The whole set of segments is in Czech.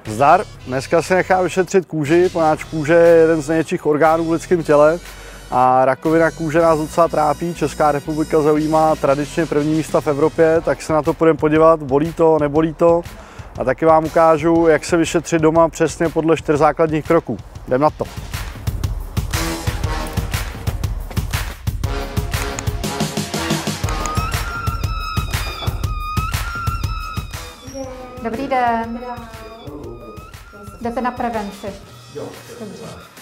Zdar, dneska se nechá vyšetřit kůži, poněvadž kůže je jeden z největších orgánů v lidském těle a rakovina kůže nás docela trápí. Česká republika zaujímá tradičně první místa v Evropě, tak se na to půjdeme podívat, bolí to, nebolí to. A taky vám ukážu, jak se vyšetřit doma přesně podle 4 základních kroků. Jdem na to. Dobrý den. Jdete na prevenci? Jo. Dobře.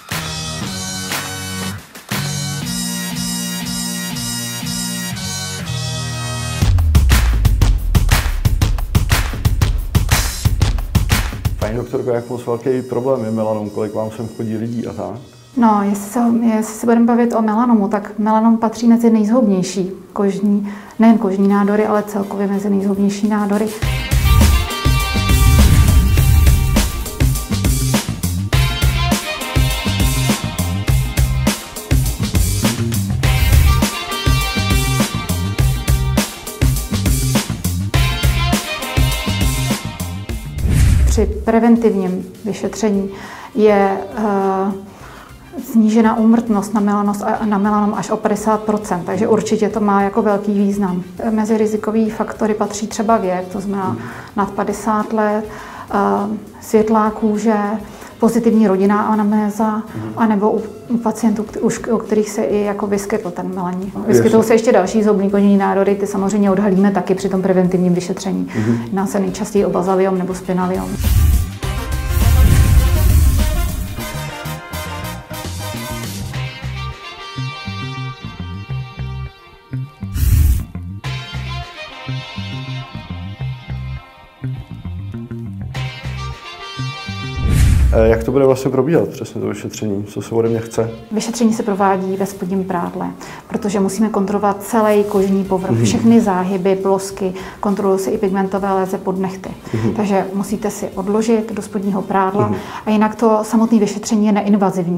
Paní doktorko, jak moc velký problém je melanom? Kolik vám sem chodí lidí a tak? No, jestli se budeme bavit o melanomu, tak melanom patří mezi nejzhoubnější kožní, nejen kožní nádory, ale celkově mezi nejzhoubnější nádory. Při preventivním vyšetření je snížena úmrtnost na melanom až o 50%, takže určitě to má jako velký význam. Mezi rizikové faktory patří třeba věk, to znamená nad 50 let, světlá kůže, pozitivní rodinná anamnéza, anebo u pacientů, u kterých se i jako vyskytl ten melanin. Vyskytují se ještě další zhoubný kožní nádory, ty samozřejmě odhalíme taky při tom preventivním vyšetření. Jedná se nejčastěji o bazaliom nebo spinaviom. Jak to bude vlastně probíhat přesně to vyšetření? Co se ode mě chce? Vyšetření se provádí ve spodním prádle, protože musíme kontrolovat celý kožní povrch, všechny záhyby, plosky, kontrolují se i pigmentové léze pod nehty. Takže musíte si odložit do spodního prádla a jinak to samotné vyšetření je neinvazivní.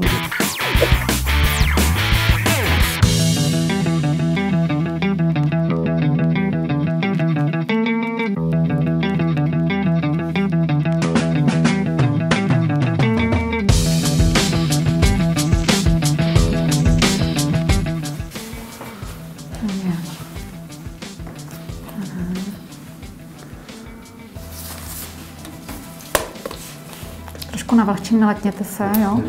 Trošku navlhčím, neletněte se, jo?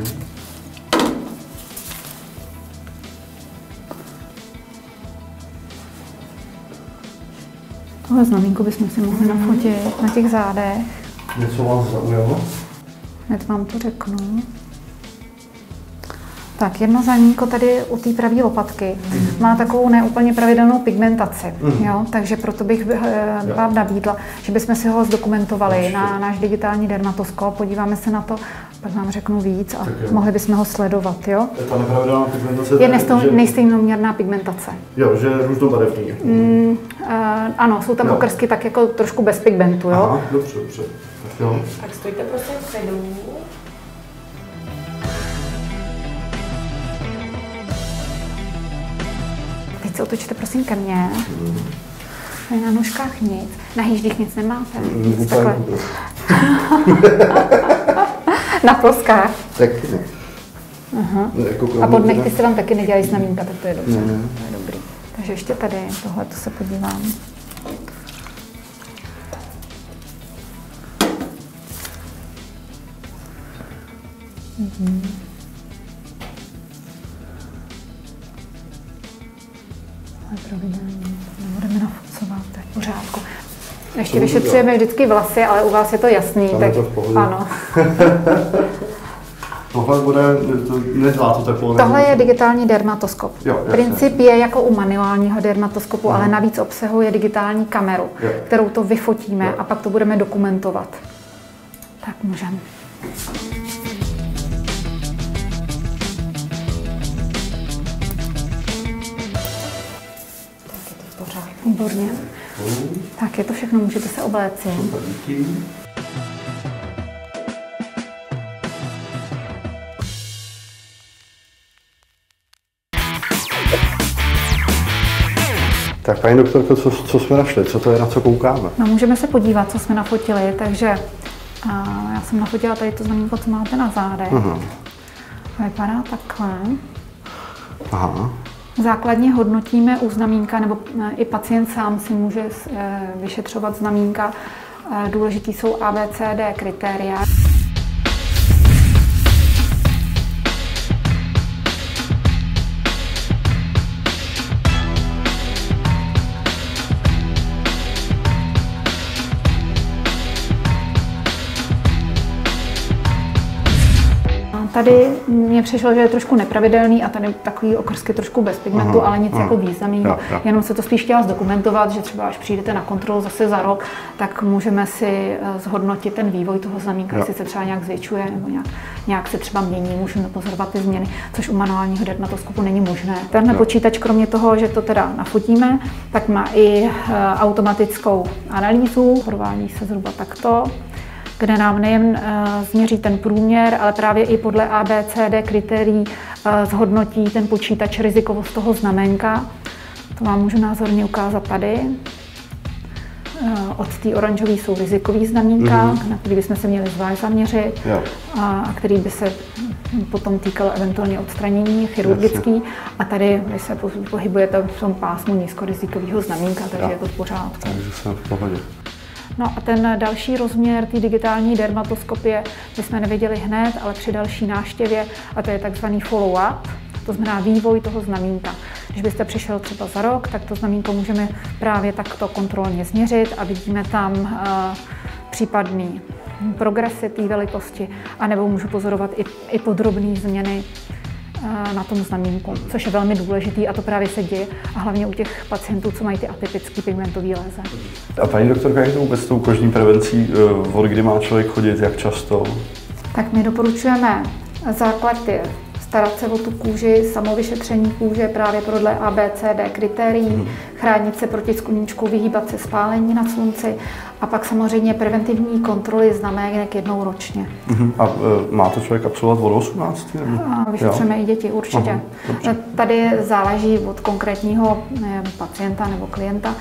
Tohle znamínko bychom si mohli nafotit na těch zádech. Něco vás zaujalo? Hned vám to řeknu. Tak, jedno znamínko tady u té pravé lopatky má takovou neúplně pravidelnou pigmentaci, jo? Takže proto bych vám nabídla, že bychom si ho zdokumentovali na náš digitální dermatoskop, podíváme se na to, pak vám řeknu víc a mohli bychom ho sledovat, jo? Ta nepravidelná pigmentace je nejstejnoměrná pigmentace. Jo, že různobarevný. Ano, jsou tam okrsky tak jako trošku bez pigmentu, jo? Aha, dobře. Tak jo. Tak stojte prosím vpředu. Teď se otočte prosím ke mně. Na nůžkách nic. Na hýždích nic nemáte. Nic takhle. Na ploskách. Tak. A pod nechty se vám taky nedělají znamínka, tak to je dobře. To je dobrý. Takže ještě tady, tohle to se podívám. Nebudeme nafucovat, tak v pořádku. Ještě vyšetřujeme vždycky vlasy, ale u vás je to jasný. Tam tak je to v pohodě. Ano. Tohle bude, nedělá to teplo? Tohle je digitální dermatoskop. Jo, Princip je jako u manuálního dermatoskopu, ale navíc obsahuje digitální kameru, kterou to vyfotíme a pak to budeme dokumentovat. Tak můžeme. Výborně. Tak je to všechno, můžete se obléci. Tak paní doktorko, co jsme našli? Co to je, na co koukáme? No, můžeme se podívat, co jsme nafotili, takže A já jsem nafotila tady to znamínko, co máte na zádech. Vypadá takhle. Aha. Základně hodnotíme u znamínka, nebo i pacient sám si může vyšetřovat znamínka. Důležitý jsou ABCD kritéria. Tady mně přišlo, že je trošku nepravidelný a tady takový okrsky trošku bez pigmentu, ale nic jako významného. Jenom se to spíš chtěla zdokumentovat, že třeba až přijdete na kontrolu zase za rok, tak můžeme si zhodnotit ten vývoj toho znamínka, jestli se třeba nějak zvětšuje nebo nějak se třeba mění, můžeme pozorovat ty změny, což u manuálního dermatoskopu není možné. Tenhle počítač, kromě toho, že to teda nafotíme, tak má i automatickou analýzu, provádí se zhruba takto, kde nám nejen změří ten průměr, ale právě i podle ABCD kritérií zhodnotí ten počítač rizikovost toho znaménka. To vám můžu názorně ukázat tady. Od té oranžové jsou rizikový znamínka, na který bychom se měli zvlášť zaměřit a který by se potom týkal eventuálně odstranění chirurgický. A tady vy se pohybujete v tom pásmu nízkorizikového znamínka, takže je to v pořádku. Takže jsem v pohodě. No a ten další rozměr té digitální dermatoskopie my jsme neviděli hned, ale při další návštěvě, a to je takzvaný follow-up, to znamená vývoj toho znamínka. Když byste přišel třeba za rok, tak to znamínko můžeme právě takto kontrolně změřit a vidíme tam případný progresy té velikosti, anebo můžu pozorovat i podrobné změny na tom znamínku, což je velmi důležitý a to právě se děje a hlavně u těch pacientů, co mají ty atypické pigmentové léze. A paní doktorka, jak to vůbec s tou kožní prevencí, od kdy má člověk chodit, jak často? Tak my doporučujeme, základ je starat se o tu kůži, samovyšetření kůže právě podle ABCD kritérií, chránit se proti sluníčku, vyhýbat se spálení na slunci a pak samozřejmě preventivní kontroly znamének jednou ročně. A má to člověk absolvovat od 18? Vyšetřujeme i děti, určitě. Tady záleží od konkrétního pacienta nebo klienta,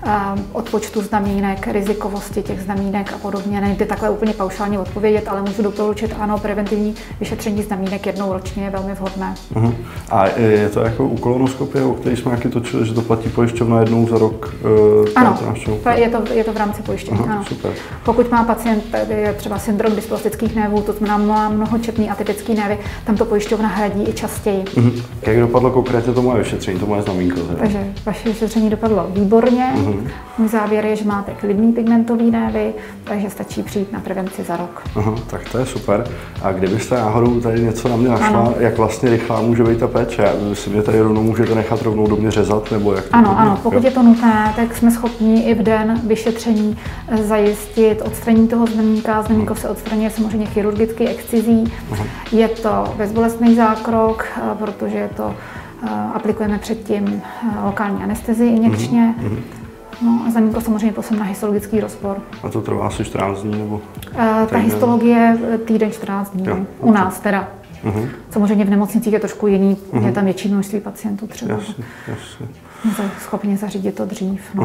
od počtu znamínek, rizikovosti těch znamínek a podobně. Nejde takhle úplně paušálně odpovědět, ale můžu doporučit, ano, preventivní vyšetření znamínek jednou ročně je velmi vhodné. A je to jako u kolonoskopie, o který jsme nějaký točili, že to platí pojišťovna jednou za rok? Ano, je to v rámci pojištění. Ano. Super. Pokud má pacient třeba syndrom dysplastických nervů, to znamená má mnohočetný atypický nervy, tam to pojišťovna hradí i častěji. Jak dopadlo konkrétně to moje vyšetření, to moje znamínko? Takže vaše vyšetření dopadlo výborně. Můj závěr je, že máte klidný pigmentový nervy, takže stačí přijít na prevenci za rok. Tak to je super. A kdybyste náhodou tady něco na mě našla, jak vlastně rychlá může být ta péče? Si mě tady rovnou můžete nechat rovnou do mě řezat? Nebo jak to ano, pokud je to nutné, tak jsme schopni i v den vyšetření zajistit odstranění toho znamínka. Znamínko se odstraňuje samozřejmě chirurgicky excizí. Je to bezbolestný zákrok, protože to aplikujeme předtím lokální anestezii injekčně. No a znamínko samozřejmě poslím na histologický rozbor. A to trvá asi 14 dní? Nebo ta histologie týden 14 dní, u nás teda. Samozřejmě v nemocnicích je trošku jiný, je tam větší množství pacientů třeba. Jasně. Schopni zařídit to dřív. No.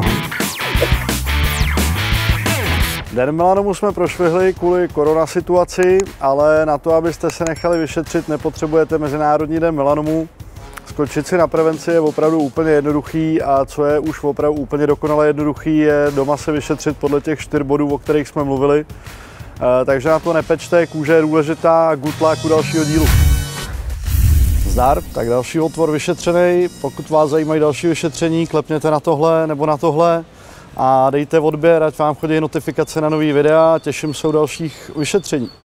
Dermelanomu jsme prošvihli kvůli korona situaci, ale na to, abyste se nechali vyšetřit, nepotřebujete Mezinárodní den melanomu. Skočit si na prevenci je opravdu úplně jednoduchý a co je už opravdu úplně dokonale jednoduchý, je doma se vyšetřit podle těch 4 bodů, o kterých jsme mluvili. Takže na to nepečte, kůže je důležitá, good luck u dalšího dílu. Zdar, tak další otvor vyšetřený. Pokud vás zajímají další vyšetření, klepněte na tohle nebo na tohle a dejte odběr, ať vám chodí notifikace na nový videa. Těším se u dalších vyšetření.